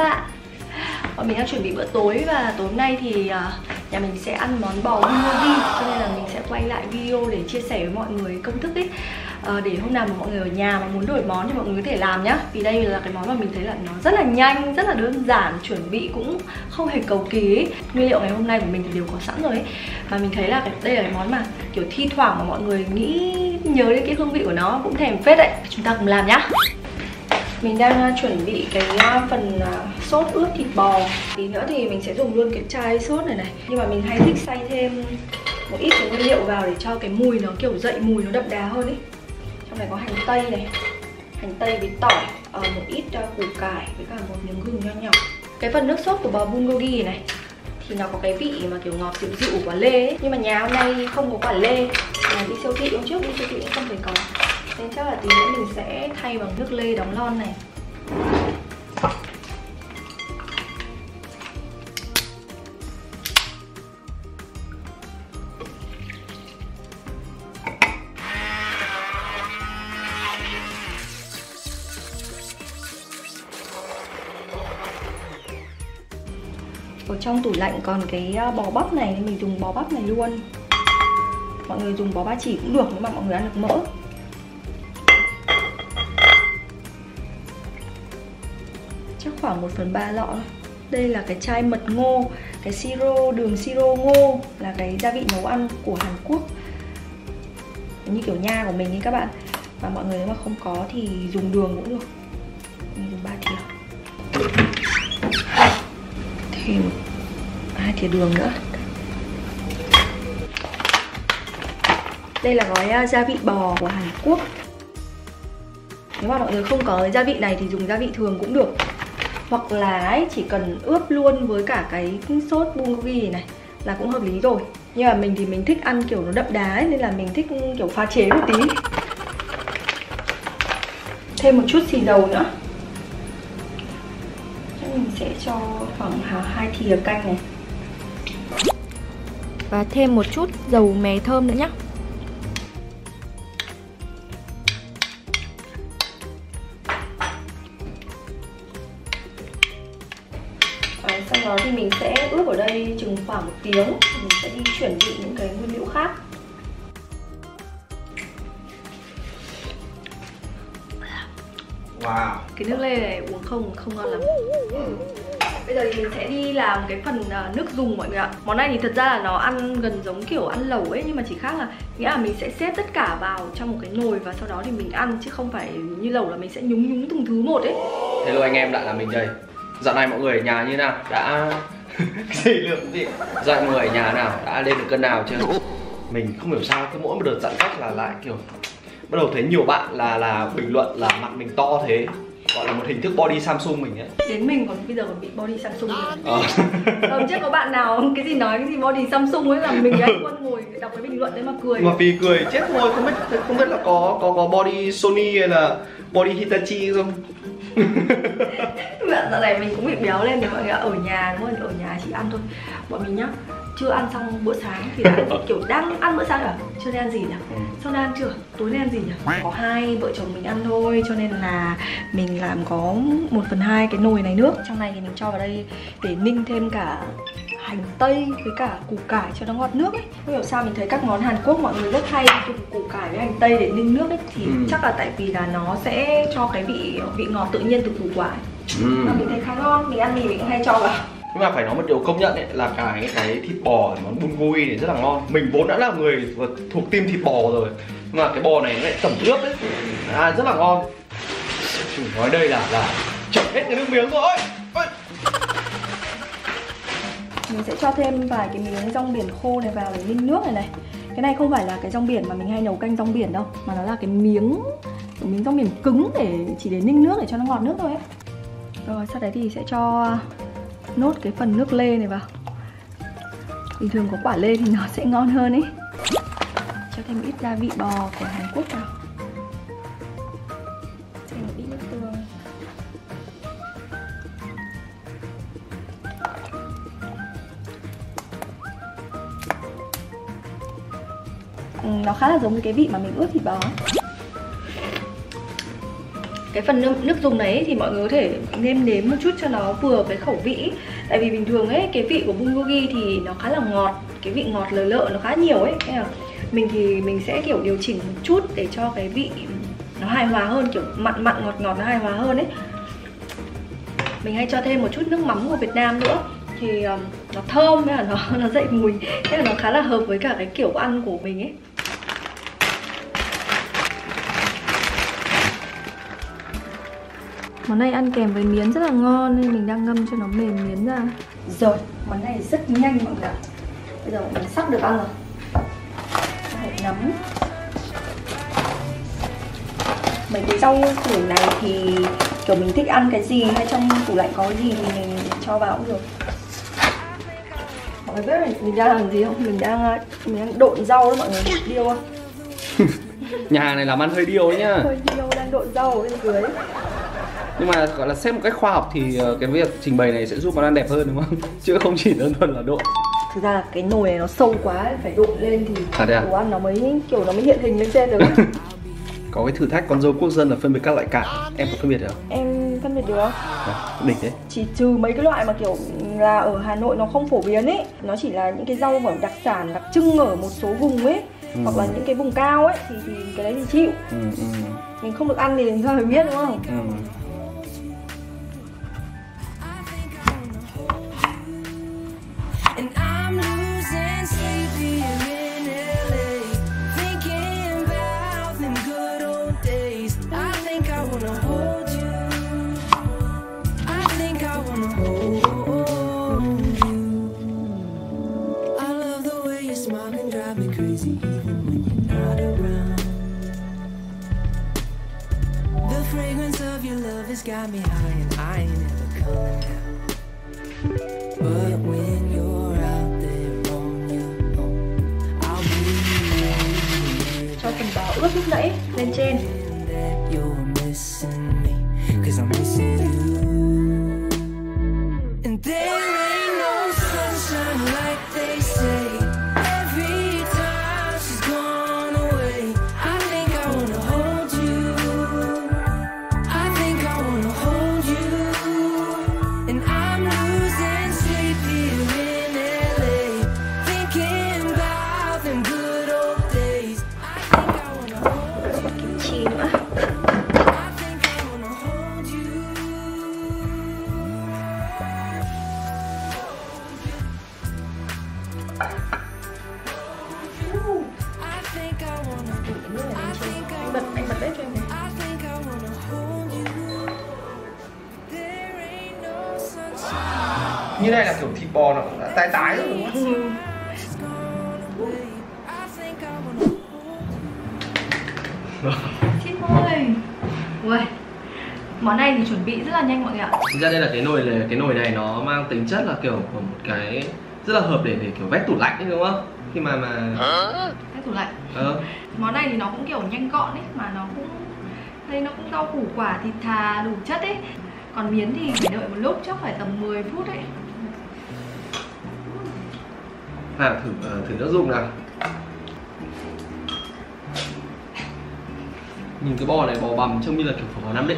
bạn. Bọn mình đang chuẩn bị bữa tối và tối hôm nay thì nhà mình sẽ ăn món bò bulgogi, cho nên là mình sẽ quay lại video để chia sẻ với mọi người công thức ấy. Để hôm nào mà mọi người ở nhà mà muốn đổi món thì mọi người có thể làm nhá. Vì đây là cái món mà mình thấy là nó rất là nhanh, rất là đơn giản, chuẩn bị cũng không hề cầu kỳ ấy. Nguyên liệu ngày hôm nay của mình thì đều có sẵn rồi ấy. Và mình thấy là đây là cái món mà kiểu thi thoảng mà mọi người nghĩ nhớ đến cái hương vị của nó cũng thèm phết đấy. Chúng ta cùng làm nhá. Mình đang chuẩn bị cái phần sốt ướp thịt bò. Tí nữa thì mình sẽ dùng luôn cái chai sốt này này. Nhưng mà mình hay thích xay thêm một ít cái nguyên liệu vào để cho cái mùi nó kiểu dậy mùi, nó đậm đà hơn ấy. Trong này có hành tây này, hành tây với tỏi, một ít củ cải với cả một miếng gừng nho nhỏ. Cái phần nước sốt của bò bulgogi này thì nó có cái vị mà kiểu ngọt dịu dịu của quả lê ấy. Nhưng mà nhà hôm nay không có quả lê, đi siêu thị hôm trước đi siêu thị cũng không thấy có, nên chắc là tí nữa mình sẽ thay bằng nước lê đóng lon này. Ở trong tủ lạnh còn cái bò bắp này nên mình dùng bò bắp này luôn. Mọi người dùng bò ba chỉ cũng được nếu mà mọi người ăn được mỡ. Chắc khoảng 1/3 lọ thôi. Đây là cái chai mật ngô, cái siro, đường siro ngô là cái gia vị nấu ăn của Hàn Quốc, như kiểu nha của mình ấy các bạn. Và mọi người nếu mà không có thì dùng đường cũng được. Mình dùng 3 thìa. Thêm 2 thìa đường nữa. Đây là gói gia vị bò của Hàn Quốc. Nếu mà mọi người không có cái gia vị này thì dùng gia vị thường cũng được. Hoặc là ấy, chỉ cần ướp luôn với cả cái sốt bulgogi này là cũng hợp lý rồi. Nhưng mà mình thì mình thích ăn kiểu nó đậm đá ấy, nên là mình thích kiểu pha chế một tí. Thêm một chút xì dầu nữa. Mình sẽ cho khoảng 2 thìa canh này. Và thêm một chút dầu mè thơm nữa nhé. Sau đó thì mình sẽ ướp ở đây chừng khoảng 1 tiếng. Mình sẽ đi chuẩn bị những cái nguyên liệu khác. Wow. Cái nước lê này uống không ngon lắm. Bây giờ thì mình sẽ đi làm cái phần nước dùng mọi người ạ. Món này thì thật ra là nó ăn gần giống kiểu ăn lẩu ấy, nhưng mà chỉ khác là nghĩa là mình sẽ xếp tất cả vào trong một cái nồi và sau đó thì mình ăn, chứ không phải như lẩu là mình sẽ nhúng từng thứ một ấy. Hello anh em, lại là mình đây. Dạo này mọi người ở nhà như nào? Đã gì lượng gì? Dạo mọi người ở nhà nào? Đã lên được cân nào chưa? Mình không hiểu sao cứ mỗi một đợt giãn cách là lại kiểu bắt đầu thấy nhiều bạn là bình luận là mặt mình to thế, gọi là một hình thức body Samsung mình ấy. Đến mình còn bây giờ còn bị body Samsung rồi. Hôm trước có bạn nào cái gì nói cái gì body Samsung ấy, là mình với anh Quân ngồi đọc cái bình luận đấy mà cười. Mà vì cười chết thôi, không biết là có body Sony hay là body Hitachi không? Dạo này mình cũng bị béo lên, thì mọi người ở nhà đúng không? Ở nhà chỉ ăn thôi. Bọn mình nhá, chưa ăn xong bữa sáng thì đã kiểu đang ăn bữa sáng rồi, chưa nên ăn gì nhỉ? Sau đang ăn chưa? Tối nên ăn gì nhỉ? Có 2 vợ chồng mình ăn thôi, cho nên là mình làm có 1/2 cái nồi này nước. Trong này thì mình cho vào đây để ninh thêm cả hành tây với cả củ cải cho nó ngọt nước ấy. Không hiểu sao mình thấy các món Hàn Quốc mọi người rất hay dùng củ cải với hành tây để ninh nước ấy, thì chắc là tại vì là nó sẽ cho cái vị ngọt tự nhiên từ củ cải. Mà mình thấy khá ngon, mình ăn gì mình cũng hay cho vào. Nhưng mà phải nói một điều công nhận ấy là cái thịt bò món bulgogi này rất là ngon. Mình vốn đã là người thuộc team thịt bò rồi, nhưng mà cái bò này nó lại tẩm ướp ấy, rất là ngon. Chỉ nói đây là chậm hết cái nước miếng rồi. Mình sẽ cho thêm vài cái miếng rong biển khô này vào để ninh nước này này. Cái này không phải là cái rong biển mà mình hay nấu canh rong biển đâu, mà nó là cái miếng rong biển cứng chỉ để ninh nước để cho nó ngọt nước thôi ấy. Rồi sau đấy thì sẽ cho nốt cái phần nước lê này vào. Bình thường có quả lê thì nó sẽ ngon hơn ấy. Cho thêm một ít gia vị bò của Hàn Quốc vào. Thêm một ít nước tương. Nó khá là giống với cái vị mà mình ướp thịt bò. cái phần nước dùng đấy thì mọi người có thể nêm nếm một chút cho nó vừa cái khẩu vị. Tại vì bình thường ấy, cái vị của bulgogi thì nó khá là ngọt, cái vị ngọt lợ lợ nó khá nhiều ấy. Nên là mình thì mình sẽ kiểu điều chỉnh một chút để cho cái vị nó hài hòa hơn, kiểu mặn mặn ngọt ngọt nó hài hòa hơn ấy. Mình hay cho thêm một chút nước mắm của Việt Nam nữa thì nó thơm với là nó dậy mùi, thế là nó khá là hợp với cả cái kiểu ăn của mình ấy. Món này ăn kèm với miến rất là ngon nên mình đang ngâm cho nó mềm miến ra. Rồi, món này rất nhanh mọi người ạ. Bây giờ mình sắp được ăn rồi. Hãy nấm. Mấy cái rau củ này thì kiểu mình thích ăn cái gì hay trong tủ lạnh có cái gì thì mình cho vào cũng được. Mọi người biết là mình đang làm gì không? Mình đang độn rau đó mọi người, điêu không? Nhà này làm ăn hơi điêu đấy nhá. Hơi điêu, đang độn rau ở bên dưới. Nhưng mà gọi là xét một cách khoa học thì cái việc trình bày này sẽ giúp món ăn đẹp hơn đúng không? Chứ không chỉ đơn thuần là độn. Thực ra là cái nồi này nó sâu quá, phải độn lên thì đồ ăn nó mới kiểu nó mới hiện hình lên trên được. Có cái thử thách con dâu quốc dân là phân biệt các loại cải. Em có phân biệt được không? Em phân biệt được không? Đỉnh đấy. Chỉ trừ mấy cái loại mà kiểu là ở Hà Nội nó không phổ biến ấy. Nó chỉ là những cái rau kiểu đặc sản, đặc trưng ở một số vùng ấy. Hoặc là những cái vùng cao ấy thì cái đấy thì chịu. Mình không được ăn thì làm sao phải biết đúng không? Got me high and I ain't never coming down. But when you're out there on your own, I'll be cho phần bò ướp lúc nãy lên trên. that you're missing me, 'cause I'm missing you. And there ain't no sunshine like they say. Every time she's gone away, I think I wanna hold you. Anh bật bếp cho em này. Như này là kiểu thịt bò nó cũng đã tái tái rồi đúng không? Chết ơi. Ui. Món này thì chuẩn bị rất là nhanh mọi người ạ. Thực ra đây là cái nồi này nó mang tính chất là kiểu một cái rất là hợp để kiểu vét tủ lạnh ấy đúng không? Khi mà Vét tủ lạnh. Món này thì nó cũng kiểu nhanh gọn ấy, mà nó cũng đây nó cũng rau củ quả thịt thà đủ chất ấy. Còn miến thì phải đợi một lúc, chắc phải tầm 10 phút ấy. Thử nước dùng nào. Nhìn cái bò này, bò bằm trông như là kiểu phở bò Nam Định.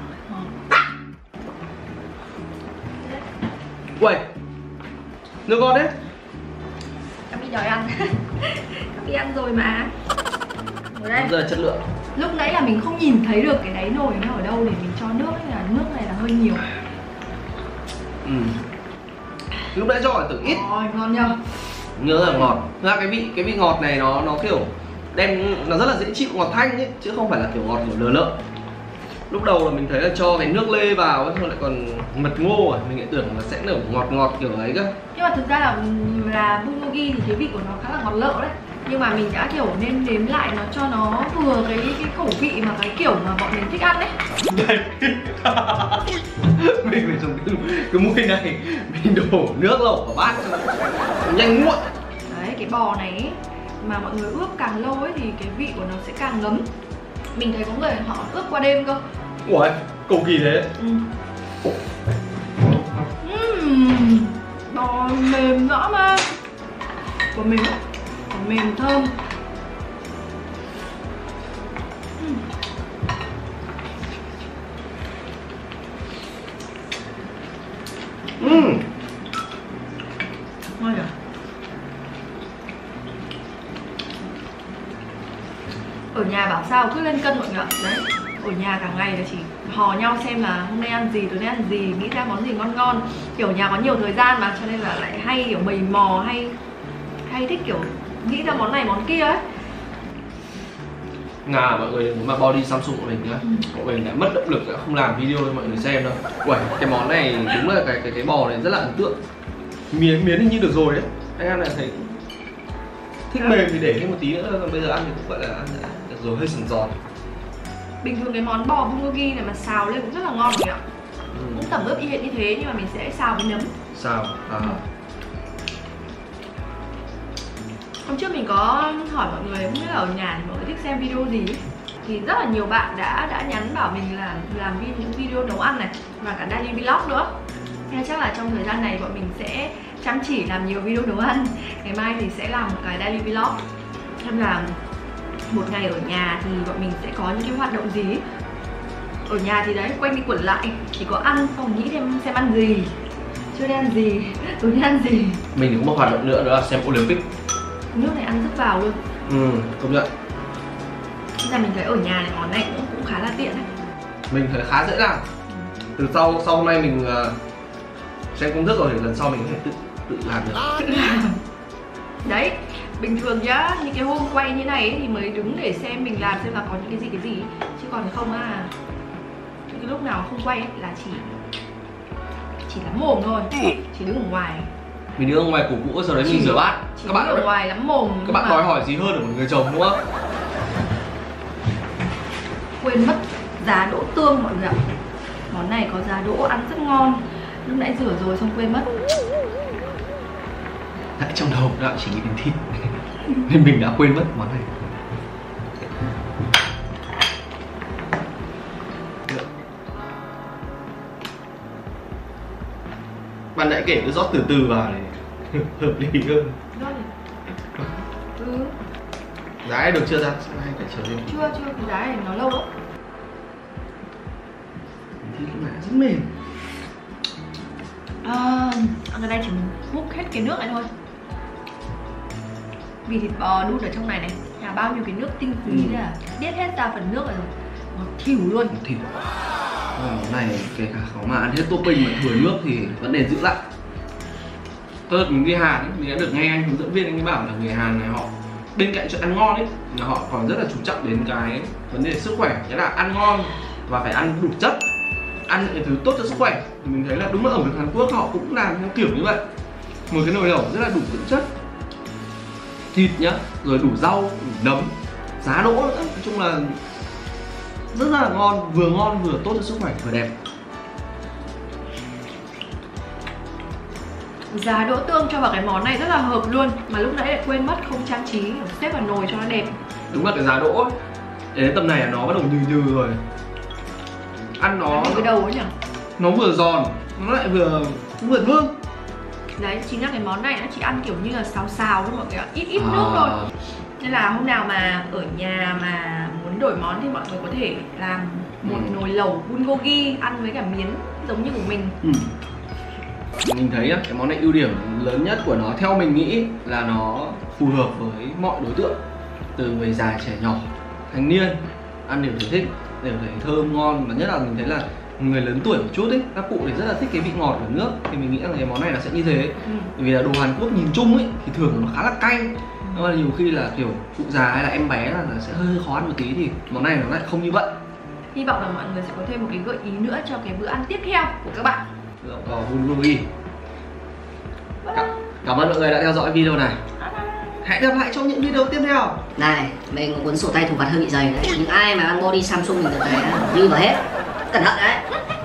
Uầy, nước ngon đấy. Em đi đòi ăn. Em đi ăn rồi mà. Ở đây. Rất là chất lượng. Lúc nãy là mình không nhìn thấy được cái đáy nồi nó ở đâu để mình cho nước ấy, là nước này là hơi nhiều. Lúc nãy cho phải tưởng ít. Rồi, ngon nhờ. Nhớ là ngọt. Ra cái vị ngọt này nó kiểu nó rất là dễ chịu, ngọt thanh ấy, chứ không phải là kiểu ngọt kiểu lờ lợ. Lúc đầu là mình thấy là cho cái nước lê vào ấy, thôi lại còn mật ngô à, mình lại tưởng là sẽ nở ngọt kiểu ấy cơ. Nhưng mà thực ra là bulgogi thì cái vị của nó khá là ngọt lợ đấy. Nhưng mà mình đã kiểu nên nếm lại nó cho nó vừa cái khẩu vị mà cái kiểu mà bọn mình thích ăn đấy. Mình phải dùng cái muôi này mình đổ nước lẩu vào bát cho nó nhanh nguội. Đấy, cái bò này ấy, mà mọi người ướp càng lâu ấy thì cái vị của nó sẽ càng ngấm. Mình thấy có người họ ướp qua đêm cơ. Ủa, cầu kỳ thế. Bò mềm rõ mà. Của mình mềm thơm. Ngon nhỉ? Ở nhà bảo sao cứ lên cân mọi người ạ. Đấy, ở nhà cả ngày là chỉ hò nhau xem là hôm nay ăn gì, tối nay ăn gì, nghĩ ra món gì ngon ngon. Kiểu nhà có nhiều thời gian mà, cho nên là lại hay kiểu mày mò, hay thích kiểu nghĩ ra món này món kia ấy. Ngà mọi người mà body Samsung của mình nhá, mọi người đã mất động lực, đã không làm video cho mọi người xem đâu. Uầy, cái món này đúng là cái bò này rất là ấn tượng. Miến hình như được rồi đấy. Anh ăn là thấy thích mềm thì để thêm một tí nữa, còn bây giờ ăn thì cũng gọi là ăn được rồi, hơi sần giòn. Bình thường cái món bò bulgogi này mà xào lên cũng rất là ngon rồi ạ. Cũng tẩm ướp y hệt như thế nhưng mà mình sẽ xào với nấm. Xào Hôm trước mình có hỏi mọi người, không biết là ở nhà thì mọi người thích xem video gì ấy. Thì rất là nhiều bạn đã nhắn bảo mình là làm những video nấu ăn này và cả daily vlog nữa. Nên chắc là trong thời gian này bọn mình sẽ chăm chỉ làm nhiều video nấu ăn. Ngày mai thì sẽ làm một cái daily vlog, xem là một ngày ở nhà thì bọn mình sẽ có những cái hoạt động gì. Ở nhà thì đấy, quanh đi quẩn lại, chỉ có ăn, xong nghĩ xem ăn gì, trưa nay ăn gì, tối nay ăn gì. Mình thì có một hoạt động nữa, đó là xem Olympic. Nước này ăn rất vào luôn. Công nhận. Nên là mình thấy ở nhà này món này cũng khá là tiện đấy. Mình thấy khá dễ làm. Từ sau hôm nay mình xem công thức rồi thì lần sau mình có thể tự làm được. Đấy, bình thường nhá, những cái hôm quay như này ấy, thì mới đứng để xem mình làm xem là có những cái gì chứ còn không những cái lúc nào không quay ấy, là chỉ lắm mồm thôi, chỉ đứng ở ngoài. Mình đứng ở ngoài củ sau đấy mình rửa bát. Các bạn ở ngoài lắm mồm. Các bạn đòi hỏi gì hơn ở một người chồng đúng không? Quên mất giá đỗ tương mọi người ạ. Món này có giá đỗ ăn rất ngon. Lúc nãy rửa rồi xong quên mất. Tại trong đầu đã chỉ nghĩ đến thịt nên mình đã quên mất món này. Bạn nãy kể cứ rót từ từ vào để hợp lý hơn. Giá này được chưa ra? Hay phải chờ thêm? Chưa, cái giá này nó lâu lắm. Thịt lúc này rất mềm. Cái này chỉ hút hết cái nước này thôi. Vì thịt bò đun ở trong này này, là bao nhiêu cái nước tinh túy là biết hết ra phần nước rồi. Ngọt thỉu luôn. Thịt món này kể cả khó mà ăn hết topping mà thừa nước thì vẫn để giữ lại. Mình đi Hàn, mình đã được nghe anh hướng dẫn viên anh ấy bảo là người Hàn này họ bên cạnh chuyện ăn ngon ấy là họ còn rất là chú trọng đến cái vấn đề sức khỏe, nghĩa là ăn ngon và phải ăn đủ chất, ăn những thứ tốt cho sức khỏe. Thì mình thấy là đúng là ở Hàn Quốc họ cũng làm theo kiểu như vậy, một cái nồi lẩu rất là đủ dưỡng chất, thịt nhá, rồi đủ rau, đủ nấm, giá đỗ nữa, nói chung là rất là ngon vừa tốt cho sức khỏe vừa đẹp. Giá đỗ tương cho vào cái món này rất là hợp luôn. Mà lúc nãy lại quên mất không trang trí, xếp vào nồi cho nó đẹp. Đúng là cái giá đỗ ấy, đến tầm này là nó bắt đầu nhừ rồi. Ăn nó cái đầu ấy nhỉ? Nó vừa giòn, nó lại vừa thơm. Đấy, chính là cái món này nó chỉ ăn kiểu như là xào thôi mọi người ạ, ít nước thôi. Nên là hôm nào mà ở nhà mà muốn đổi món thì mọi người có thể làm một nồi lẩu bulgogi ăn với cả miến giống như của mình. Mình thấy cái món này ưu điểm lớn nhất của nó theo mình nghĩ là nó phù hợp với mọi đối tượng, từ người già, trẻ nhỏ, thanh niên, ăn đều thấy thích, đều thấy thơm ngon. Và nhất là mình thấy là người lớn tuổi một chút ấy, các cụ thì rất là thích cái vị ngọt của nước, thì mình nghĩ là cái món này nó sẽ như thế. Bởi vì là đồ Hàn Quốc nhìn chung ấy thì thường nó khá là cay, nhưng mà nhiều khi là kiểu cụ già hay là em bé là sẽ hơi khó ăn một tí, thì món này nó lại không như vậy. Hy vọng là mọi người sẽ có thêm một cái gợi ý nữa cho cái bữa ăn tiếp theo của các bạn. Bulgogi. Cảm ơn mọi người đã theo dõi video này. Hẹn gặp lại trong những video tiếp theo. Này, mình có cuốn sổ tay thủ vật hơi bị dày đấy. Những ai mà ăn body Samsung mình được cái ghi vào hết. Cẩn thận đấy.